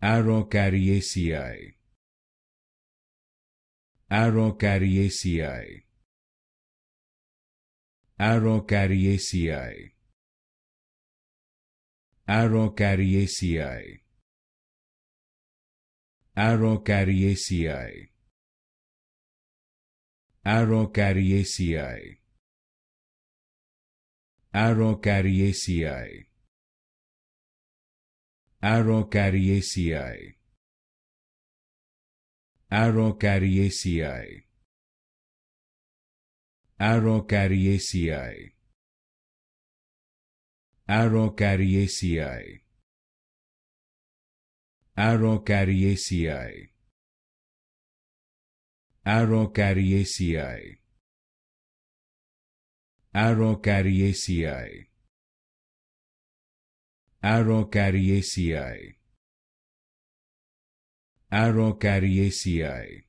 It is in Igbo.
Araucariaceae. Araucariaceae. Araucariaceae. Araucariaceae. Araucariaceae. Araucariaceae. Araucariaceae. Araucariaceae. Araucariaceae. Araucariaceae. Araucariaceae. Araucariaceae. Araucariaceae. Araucariaceae. Araucariaceae. Araucariaceae.